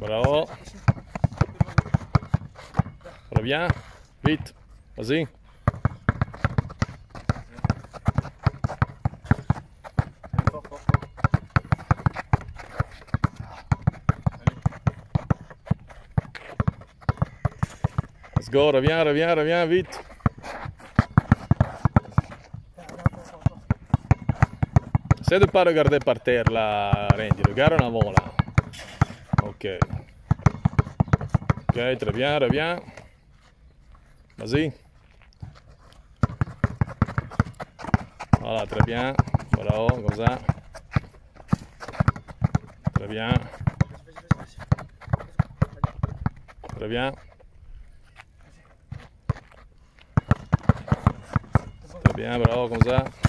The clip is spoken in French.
Bravo. Reviens. Vite. Vas-y. Let's go, reviens, vite. Essaie de ne pas regarder par terre là, Randy, regarde en avant là. Ok. Ok, très bien, reviens. Vas-y. Voilà, très bien. Bravo, comme ça. Très bien. Très bien. Très bien, bravo, comme ça.